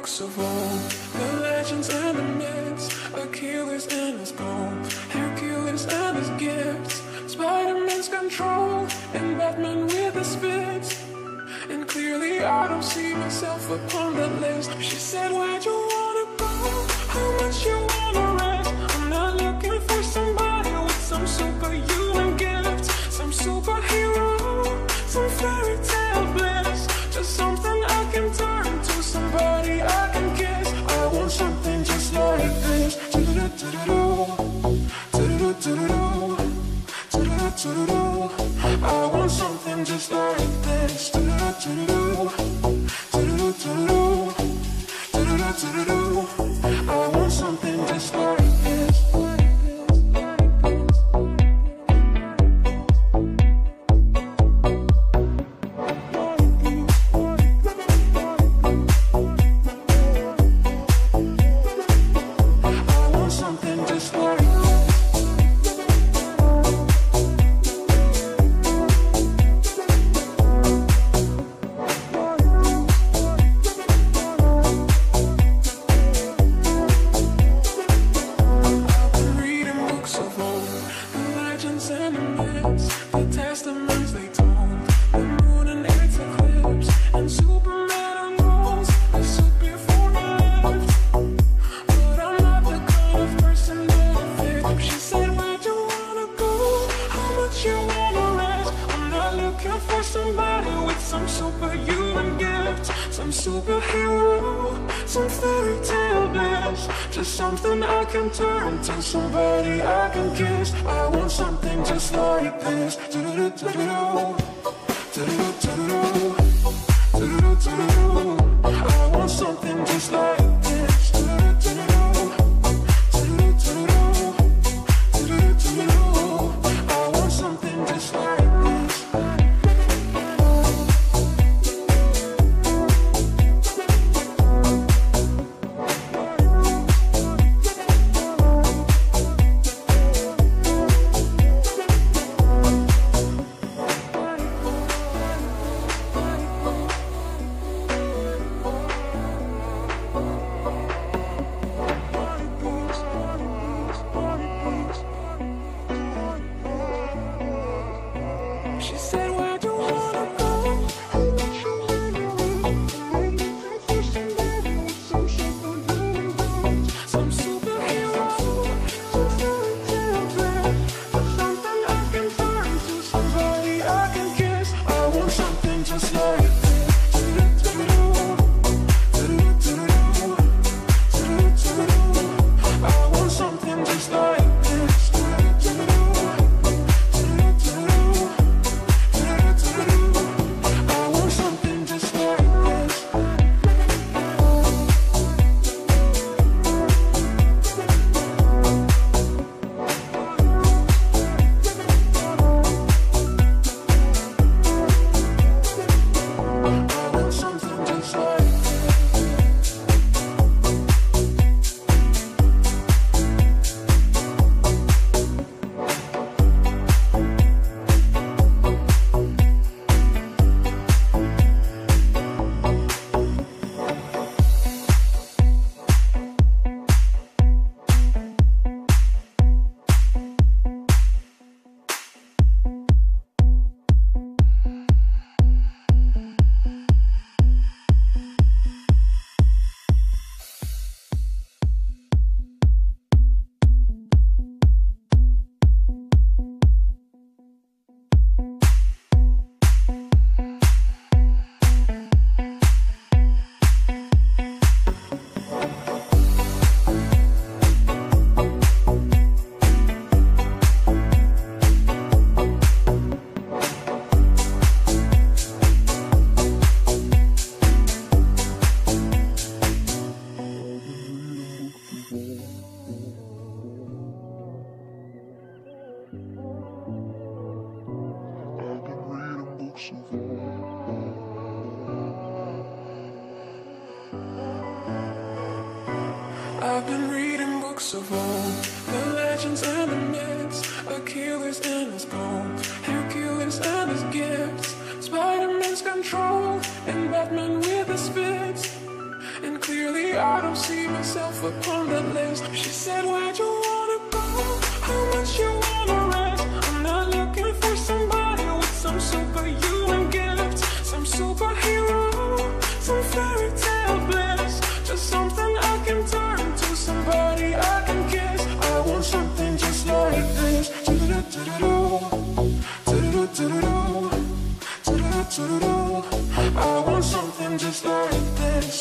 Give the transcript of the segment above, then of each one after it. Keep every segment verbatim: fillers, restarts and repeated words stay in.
books of old, the legends and the myths, Achilles and his gold, Hercules and his gifts, Spider-Man's control, and Batman with his fits. And clearly I don't see myself upon that list. She said, where'd you wanna go? How much you wanna rest? I'm not looking for somebody with some superhuman gifts, some superhero, some fairy tale bliss, just something I can turn to, somebody I can kiss. I want something just like this. I want something just like this. I want something just like this. Something I can turn to, somebody I can kiss. I want something just like this. I want something just like this. I want something just like this. She said, where'd you wanna go? Some superhero, some fairy tale bliss, something I can turn to, somebody I can kiss. I want something just like this. I want something just like this. I've been reading books of old, the legends and the myths, Achilles and his gold, Hercules and his gifts, Spider-Man's control, and Batman with his fits. And clearly I don't see myself upon that list. She said, where'd you wanna go? How much you wanna rest? I'm not looking for somebody with some superhuman gifts, some superhero, some fairy tale bliss, just something I can turn to, somebody I can kiss. I want something just like this. I want something just like this.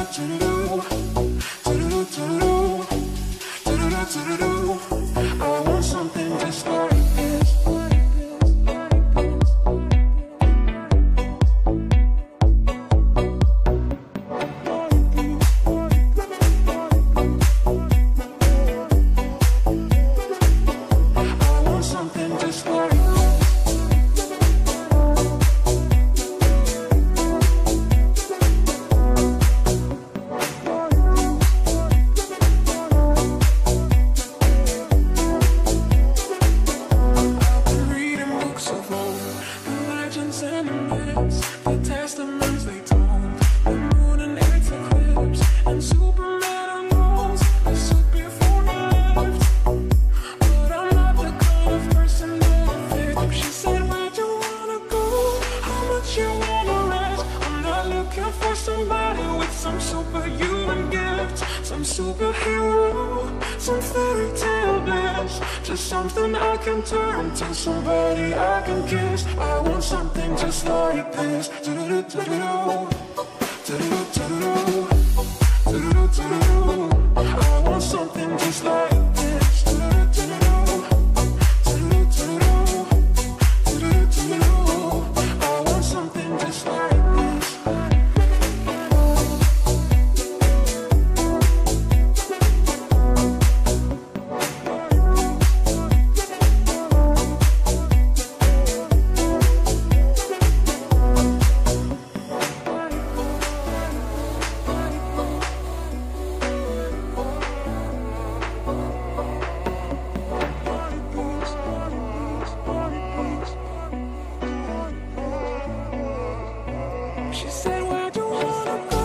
I want something just like this. Somebody I can kiss. I want something just like this. I want something just like this. I want something just like this. She said, where'd you wanna go?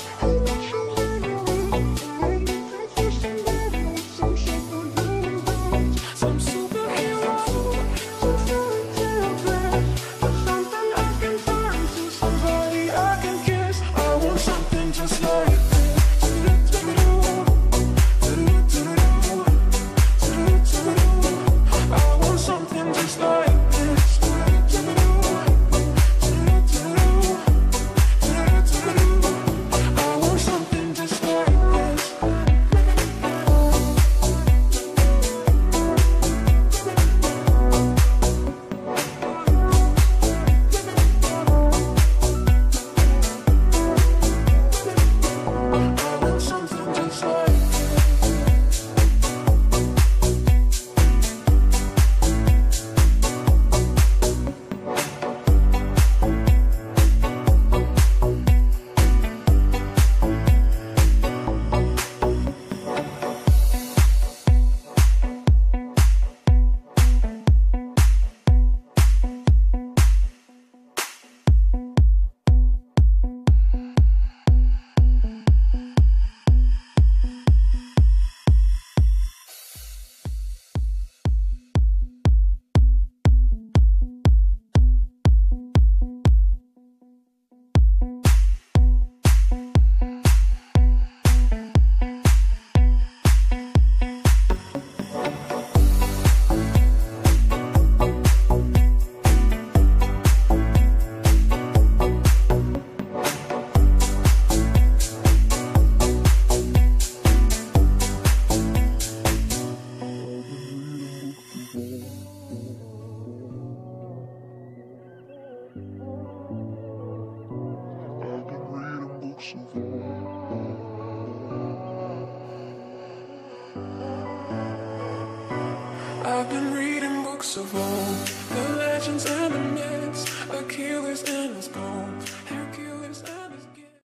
Some superhero, some fairy tale bliss, something I can turn to, somebody I can kiss. I want something just like this. I want something just like this. I've been reading books of old, the legends and the myths, Achilles and his bones.